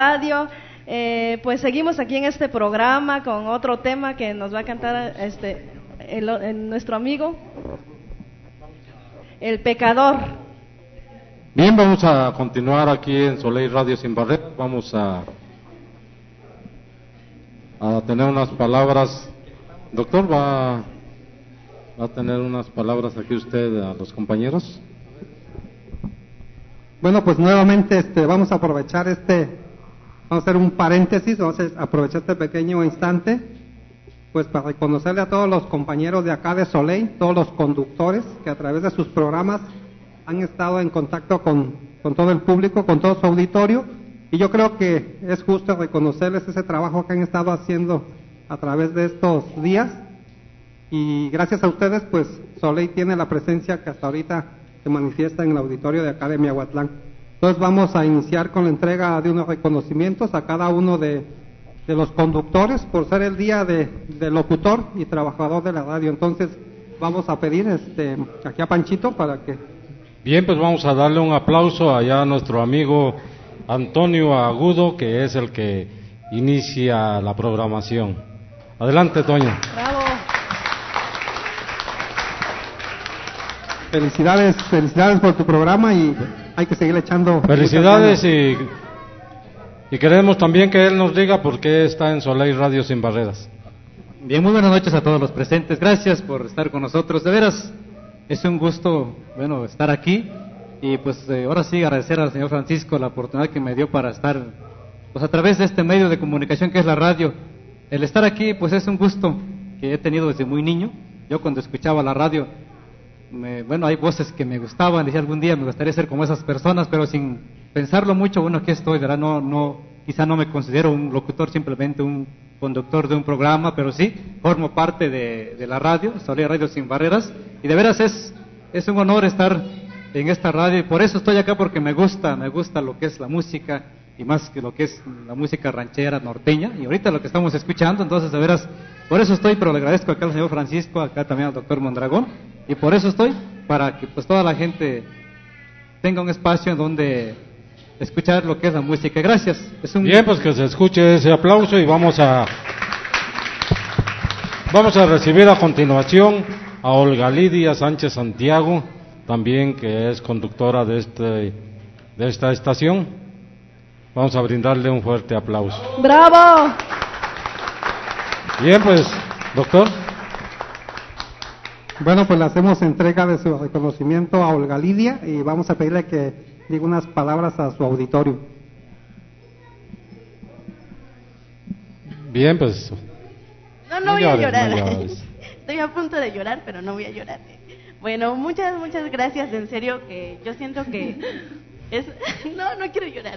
Radio. Pues seguimos aquí en este programa con otro tema que nos va a cantar nuestro amigo, el pecador. Bien, vamos a continuar aquí en Soleil Radio Sin Barreras. Vamos a tener unas palabras. Doctor, ¿va a tener unas palabras aquí usted a los compañeros? Bueno, pues nuevamente vamos a aprovechar vamos a hacer un paréntesis, vamos a aprovechar este pequeño instante, pues para reconocerle a todos los compañeros de acá de Soleil, todos los conductores que a través de sus programas han estado en contacto con todo el público, con todo su auditorio, y yo creo que es justo reconocerles ese trabajo que han estado haciendo a través de estos días, y gracias a ustedes, pues Soleil tiene la presencia que hasta ahorita se manifiesta en el auditorio de acá de Miahuatlán. Entonces vamos a iniciar con la entrega de unos reconocimientos a cada uno de los conductores por ser el día del locutor y trabajador de la radio. Entonces vamos a pedir aquí a Panchito para que... Bien, pues vamos a darle un aplauso allá a nuestro amigo Antonio Agudo, que es el que inicia la programación. Adelante, Toño. Bravo. Felicidades por tu programa y hay que seguir echando... Felicidades y queremos también que él nos diga por qué está en Soleil Radio Sin Barreras. Bien, muy buenas noches a todos los presentes. Gracias por estar con nosotros. De veras, es un gusto, estar aquí. Y pues ahora sí agradecer al señor Francisco la oportunidad que me dio para estar, pues a través de este medio de comunicación que es la radio. El estar aquí, pues es un gusto que he tenido desde muy niño. Yo cuando escuchaba la radio, hay voces que me gustaban, decía algún día me gustaría ser como esas personas, pero sin pensarlo mucho, aquí estoy, ¿verdad? Quizá no me considero un locutor, simplemente un conductor de un programa, pero sí, formo parte de la radio, Soleil Radio Sin Barreras, y de veras es un honor estar en esta radio, y por eso estoy acá, porque me gusta lo que es la música, y más que lo que es la música ranchera, norteña, y ahorita lo que estamos escuchando, entonces de veras, por eso estoy, pero le agradezco acá al señor Francisco, acá también al doctor Mondragón, y por eso estoy, para que pues toda la gente tenga un espacio en donde escuchar lo que es la música. Gracias. Bien, pues que se escuche ese aplauso y vamos a recibir a continuación a Olga Lidia Sánchez Santiago, también que es conductora de esta estación. Vamos a brindarle un fuerte aplauso. ¡Bravo! Bien, pues, doctor. Bueno, pues le hacemos entrega de su reconocimiento a Olga Lidia y vamos a pedirle que diga unas palabras a su auditorio. Bien, pues... No voy a llorar. Estoy a punto de llorar, pero no voy a llorar. Bueno, muchas gracias, en serio, que yo siento que es... No quiero llorar.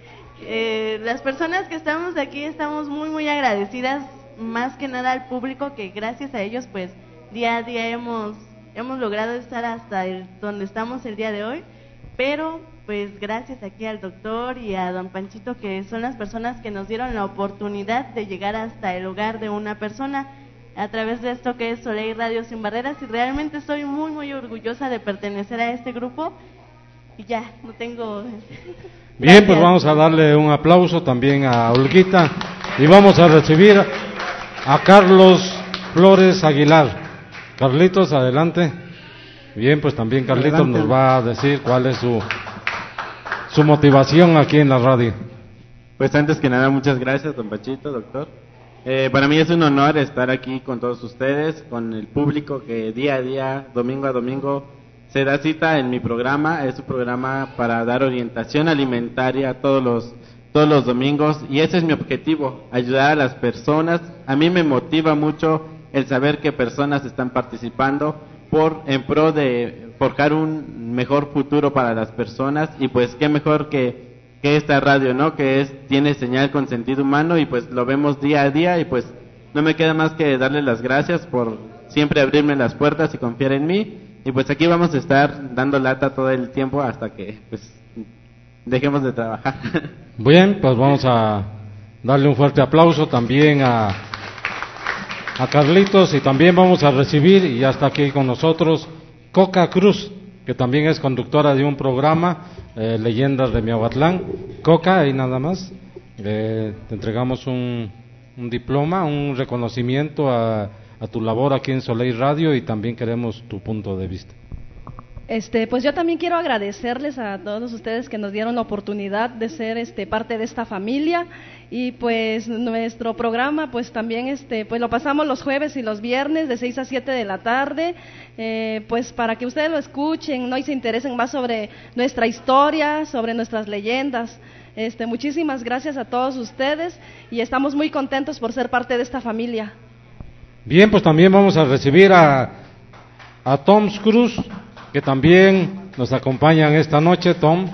Las personas que estamos aquí estamos muy agradecidas, más que nada al público, que gracias a ellos, pues, día a día hemos logrado estar hasta donde estamos el día de hoy, pero pues gracias aquí al doctor y a don Panchito, que son las personas que nos dieron la oportunidad de llegar hasta el hogar de una persona a través de esto que es Soleil Radio Sin Barreras, y realmente estoy muy orgullosa de pertenecer a este grupo, y ya, no tengo... Bien, pues vamos a darle un aplauso también a Olguita, y vamos a recibir a Carlos Flores Aguilar. Carlitos, adelante. Bien, pues también Carlitos adelante. Nos va a decir cuál es su motivación aquí en la radio. Pues antes que nada, muchas gracias, don Pachito, doctor. Para mí es un honor estar aquí con todos ustedes, con el público que día a día, domingo a domingo, se da cita en mi programa. Es un programa para dar orientación alimentaria todos los domingos, y ese es mi objetivo, ayudar a las personas. A mí me motiva mucho el saber que personas están participando en pro de forjar un mejor futuro para las personas, y pues qué mejor que esta radio, ¿no? Que tiene señal con sentido humano, y pues lo vemos día a día, y pues no me queda más que darle las gracias por siempre abrirme las puertas y confiar en mí, y pues aquí vamos a estar dando lata todo el tiempo hasta que pues dejemos de trabajar. Bien, pues vamos a darle un fuerte aplauso también a Carlitos, y también vamos a recibir, y ya está aquí con nosotros, Coca Cruz, que también es conductora de un programa, Leyendas de Miahuatlán. Coca, y nada más. te entregamos un diploma, un reconocimiento a tu labor aquí en Soleil Radio y también queremos tu punto de vista. Pues yo también quiero agradecerles a todos ustedes que nos dieron la oportunidad de ser parte de esta familia y pues nuestro programa pues también pues lo pasamos los jueves y los viernes de 6 a 7 de la tarde, pues para que ustedes lo escuchen, ¿no? Y se interesen más sobre nuestra historia, sobre nuestras leyendas. Muchísimas gracias a todos ustedes y estamos muy contentos por ser parte de esta familia. Bien, pues también vamos a recibir a Tom Cruz, que también nos acompañan esta noche. Tom.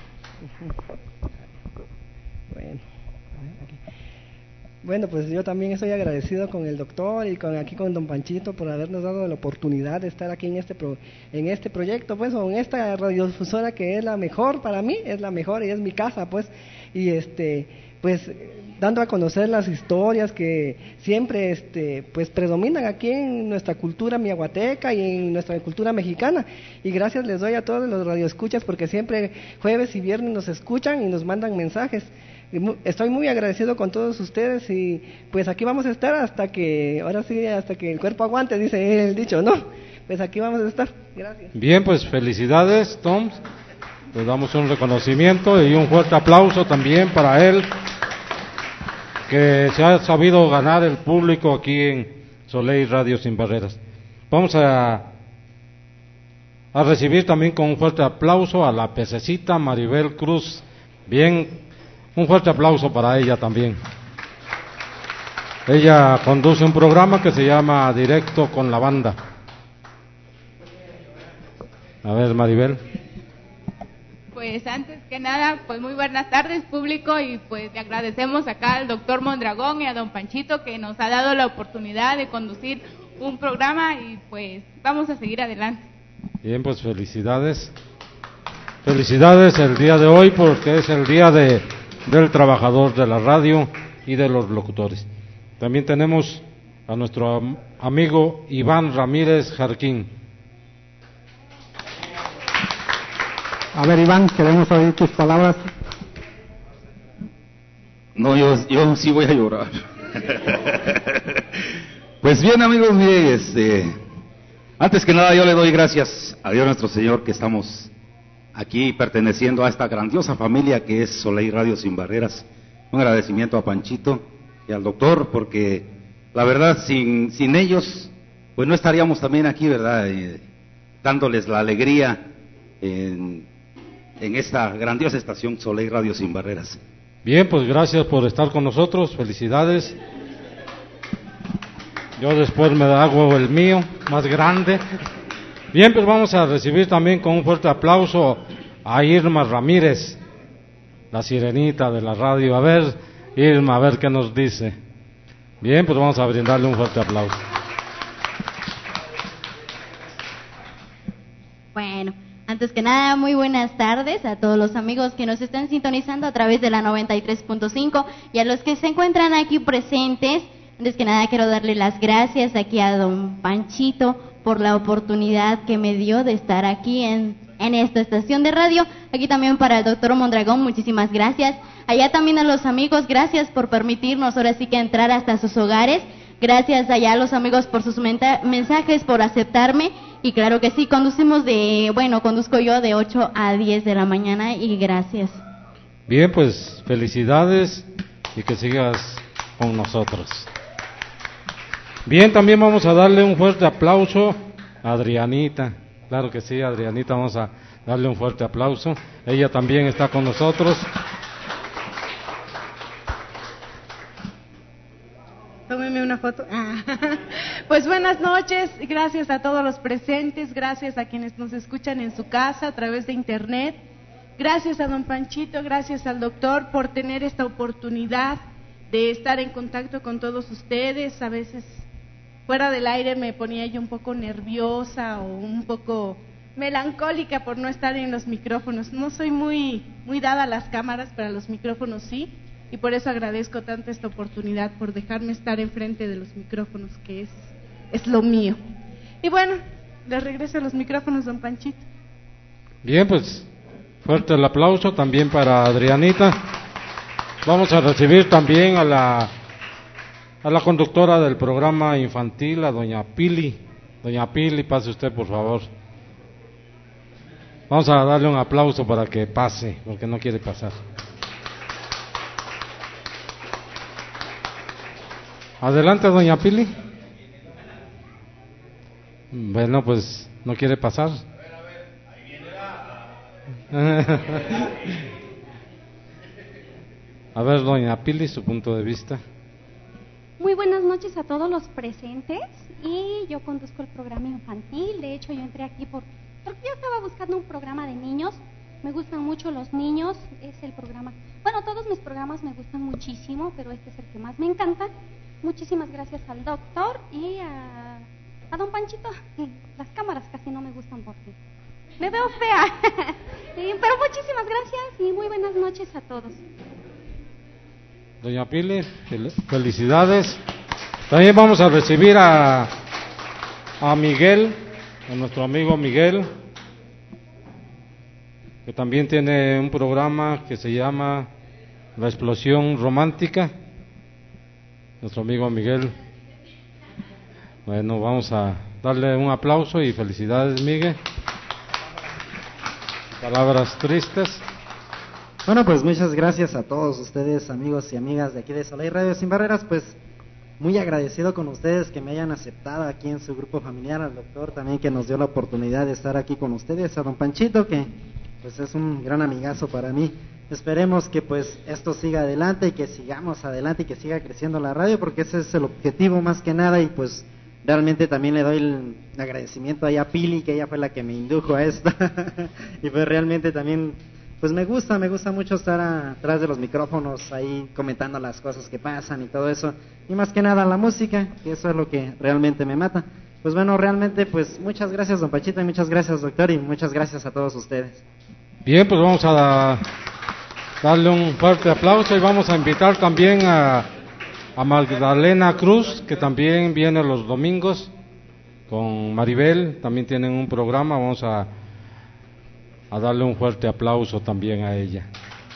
Bueno, pues yo también estoy agradecido con el doctor y con don Panchito por habernos dado la oportunidad de estar aquí en este proyecto, pues, o en esta radiodifusora que es la mejor para mí, es la mejor y es mi casa, pues, y pues dando a conocer las historias que siempre pues predominan aquí en nuestra cultura miahuateca y en nuestra cultura mexicana. Y gracias les doy a todos los radioescuchas porque siempre jueves y viernes nos escuchan y nos mandan mensajes. Estoy muy agradecido con todos ustedes y pues aquí vamos a estar hasta que el cuerpo aguante, dice el dicho, ¿no? Pues aquí vamos a estar. Gracias. Bien, pues felicidades, Tom. Les damos un reconocimiento y un fuerte aplauso también para él, que se ha sabido ganar el público aquí en Soleil Radio Sin Barreras. Vamos a recibir también con un fuerte aplauso a la pececita Maribel Cruz. Bien, un fuerte aplauso para ella también. Ella conduce un programa que se llama Directo con la Banda. A ver, Maribel. Pues antes que nada, pues muy buenas tardes público y pues le agradecemos acá al doctor Mondragón y a don Panchito que nos ha dado la oportunidad de conducir un programa y pues vamos a seguir adelante. Bien, pues felicidades. Felicidades el día de hoy porque es el día del trabajador de la radio y de los locutores. También tenemos a nuestro amigo Iván Ramírez Jarquín. A ver, Iván, queremos oír tus palabras. No, yo sí voy a llorar. Pues bien, amigos, miren, antes que nada yo le doy gracias a Dios nuestro Señor que estamos aquí perteneciendo a esta grandiosa familia que es Soleil Radio Sin Barreras. Un agradecimiento a Panchito y al doctor porque la verdad sin ellos pues no estaríamos también aquí, ¿verdad? Dándoles la alegría en esta grandiosa estación Soleil Radio Sin Barreras. Bien, pues gracias por estar con nosotros, felicidades. Yo después me hago el mío, más grande. Bien, pues vamos a recibir también con un fuerte aplauso a Irma Ramírez, la sirenita de la radio. A ver, Irma, a ver qué nos dice. Bien, pues vamos a brindarle un fuerte aplauso. Bueno, antes que nada, muy buenas tardes a todos los amigos que nos están sintonizando a través de la 93.5 y a los que se encuentran aquí presentes. Antes que nada, quiero darle las gracias aquí a don Panchito por la oportunidad que me dio de estar aquí en esta estación de radio. Aquí también para el doctor Mondragón, muchísimas gracias. Allá también a los amigos, gracias por permitirnos ahora sí que entrar hasta sus hogares. Gracias allá a los amigos por sus mensajes, por aceptarme. Y claro que sí, conduzco yo de 8 a 10 de la mañana y gracias. Bien, pues felicidades y que sigas con nosotros. Bien, también vamos a darle un fuerte aplauso a Adrianita. Claro que sí, Adrianita, vamos a darle un fuerte aplauso. Ella también está con nosotros. Tómeme una foto. Pues buenas noches, gracias a todos los presentes, gracias a quienes nos escuchan en su casa a través de internet, gracias a don Panchito, gracias al doctor por tener esta oportunidad de estar en contacto con todos ustedes. A veces fuera del aire me ponía yo un poco nerviosa o un poco melancólica por no estar en los micrófonos. No soy muy dada a las cámaras, pero a los micrófonos sí. Y por eso agradezco tanto esta oportunidad, por dejarme estar enfrente de los micrófonos, que es lo mío. Y bueno, les regreso a los micrófonos, don Panchito. Bien, pues fuerte el aplauso también para Adrianita. Vamos a recibir también a la conductora del programa infantil, a doña Pili. Doña Pili, pase usted, por favor. Vamos a darle un aplauso para que pase, porque no quiere pasar. Adelante, doña Pili. Bueno, pues no quiere pasar. A ver, doña Pili, su punto de vista. Muy buenas noches a todos los presentes. Y yo conduzco el programa infantil. De hecho, yo entré aquí porque yo estaba buscando un programa de niños. Me gustan mucho los niños. Es el programa. Bueno, todos mis programas me gustan muchísimo, pero este es el que más me encanta. Muchísimas gracias al doctor y a don Panchito. Las cámaras casi no me gustan porque me veo fea. Pero muchísimas gracias y muy buenas noches a todos. Doña Pili, felicidades. También vamos a recibir a Miguel, a nuestro amigo Miguel, que también tiene un programa que se llama La Explosión Romántica. Nuestro amigo Miguel. Bueno, vamos a darle un aplauso y felicidades, Miguel. Palabras tristes. Bueno, pues muchas gracias a todos ustedes, amigos y amigas de aquí de Soleil Radio Sin Barreras. Pues muy agradecido con ustedes que me hayan aceptado aquí en su grupo familiar, al doctor también que nos dio la oportunidad de estar aquí con ustedes, a don Panchito que pues es un gran amigazo para mí. Esperemos que pues esto siga adelante y que sigamos adelante y que siga creciendo la radio, porque ese es el objetivo más que nada. Y pues realmente también le doy el agradecimiento ahí a Pili, que ella fue la que me indujo a esto. Y pues realmente también pues me gusta mucho estar atrás de los micrófonos ahí comentando las cosas que pasan y todo eso, y más que nada la música, que eso es lo que realmente me mata. Pues bueno, realmente pues muchas gracias don Pachito y muchas gracias doctor y muchas gracias a todos ustedes. Bien, pues vamos a darle un fuerte aplauso y vamos a invitar también a Magdalena Cruz, que también viene los domingos con Maribel, también tienen un programa. Vamos a darle un fuerte aplauso también a ella.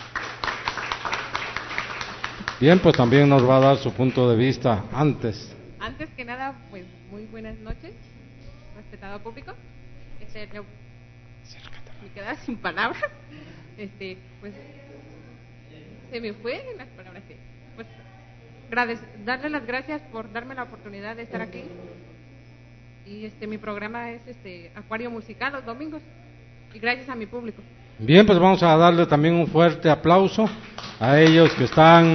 Bien, pues también nos va a dar su punto de vista antes que nada, pues muy buenas noches, respetado público. Me quedaba sin palabras. Pues se me fue las palabras. Pues darle las gracias por darme la oportunidad de estar aquí. Y mi programa es Acuario Musical los domingos. Y gracias a mi público. Bien, pues vamos a darle también un fuerte aplauso a ellos que están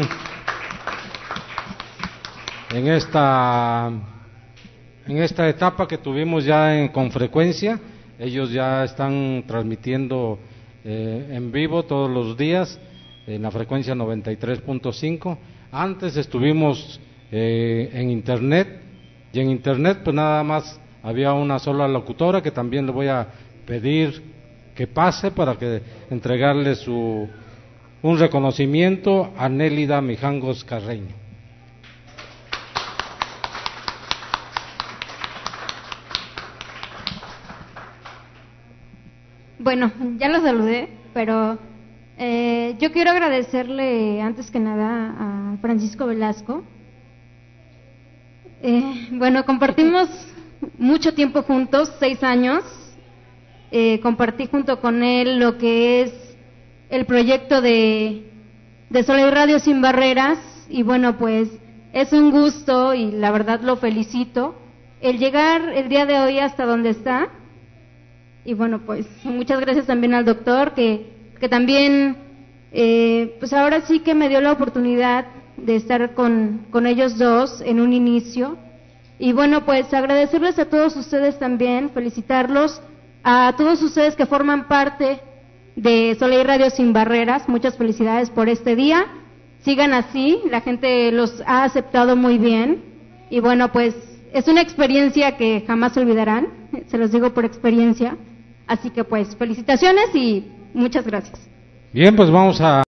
en esta etapa que tuvimos ya con frecuencia. Ellos ya están transmitiendo en vivo todos los días en la frecuencia 93.5. Antes estuvimos en internet, y en internet pues nada más había una sola locutora, que también le voy a pedir que pase para que entregarle un reconocimiento a Nélida Mijangos Carreño. Bueno, ya lo saludé, pero yo quiero agradecerle antes que nada a Francisco Velasco. Bueno, compartimos mucho tiempo juntos, 6 años. Compartí junto con él lo que es el proyecto de Soleil Radio Sin Barreras, y bueno, pues es un gusto y la verdad lo felicito el llegar el día de hoy hasta donde está. Y bueno, pues muchas gracias también al doctor que también pues ahora sí que me dio la oportunidad de estar con ellos dos en un inicio. Y bueno, pues agradecerles a todos ustedes también, felicitarlos a todos ustedes que forman parte de Soleil Radio Sin Barreras. Muchas felicidades por este día, sigan así, la gente los ha aceptado muy bien y bueno, pues es una experiencia que jamás olvidarán, se los digo por experiencia, así que pues felicitaciones y muchas gracias. Bien, pues vamos a